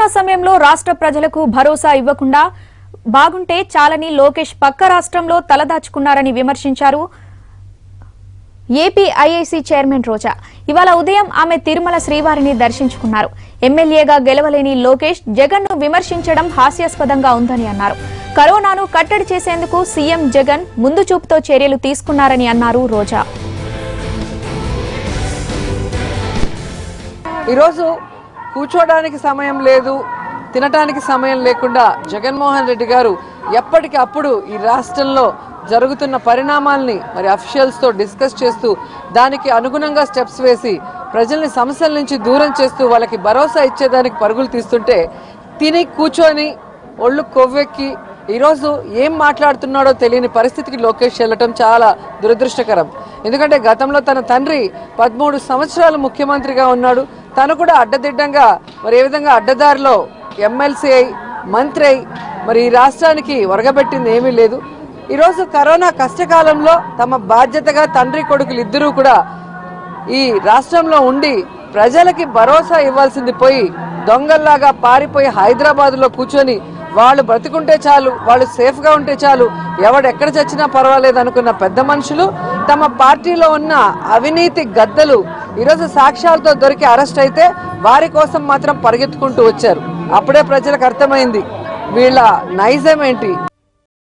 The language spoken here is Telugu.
కరోనా సమయంలో రాష్ట్ర ప్రజలకు భరోసా ఇవ్వకుండా బాగుంటే చాలని లోకేష్ పక్క రాష్ట్రంలో తలదాచుకున్నారని విమర్శించారు ఏపీ ఐఐసీ చైర్మన్ రోజా. ఇవాళ ఉదయం ఆమె తిరుమల శ్రీవారిని దర్శించుకున్నారు. ఎమ్మెల్యేగా గెలవలేని లోకేష్ జగన్ ను విమర్శించడం హాస్యాస్పదంగా ఉందని అన్నారు. కరోనాను కట్టడి చేసేందుకు సీఎం జగన్ ముందు చూపుతో చర్యలు తీసుకున్నారని అన్నారు రోజా. ఈరోజు కూర్చోడానికి సమయం లేదు, తినటానికి సమయం లేకుండా జగన్మోహన్ రెడ్డి గారు ఎప్పటికప్పుడు ఈ రాష్ట్రంలో జరుగుతున్న పరిణామాల్ని మరి అఫీషియల్స్ తో డిస్కస్ చేస్తూ దానికి అనుగుణంగా స్టెప్స్ వేసి ప్రజల్ని సమస్యల నుంచి దూరం చేస్తూ వాళ్ళకి భరోసా ఇచ్చేదానికి పరుగులు తీస్తుంటే తిని కూర్చొని ఒళ్ళు కొవ్వెక్కి ఈరోజు ఏం మాట్లాడుతున్నాడో తెలియని పరిస్థితికి లోకేష్ వెళ్ళటం చాలా దురదృష్టకరం. ఎందుకంటే గతంలో తన తండ్రి 13 సంవత్సరాలు ముఖ్యమంత్రిగా ఉన్నాడు. తను కూడా అడ్డదిడ్డంగా మరి ఏ విధంగా అడ్డదారిలో ఎమ్మెల్సీ అయి మంత్రి అయి మరి ఈ రాష్ట్రానికి ఒరగబెట్టింది ఏమీ లేదు. ఈరోజు కరోనా కష్టకాలంలో తమ బాధ్యతగా తండ్రి కొడుకులు ఇద్దరూ కూడా ఈ రాష్ట్రంలో ఉండి ప్రజలకి భరోసా ఇవ్వాల్సింది పోయి దొంగల్లాగా పారిపోయి హైదరాబాద్లో కూర్చొని వాళ్ళు బ్రతికుంటే చాలు, వాళ్ళు సేఫ్గా ఉంటే చాలు, ఎవడెక్కడ చచ్చినా పర్వాలేదు అనుకున్న పెద్ద మనుషులు తమ పార్టీలో ఉన్న అవినీతి గద్దలు ఈరోజు సాక్ష్యాలతో దొరికి అరెస్ట్ అయితే వారి కోసం మాత్రం పరిగెత్తుకుంటూ వచ్చారు. అప్పుడే ప్రజలకు అర్థమైంది వీళ్ళ నైజం ఏంటి.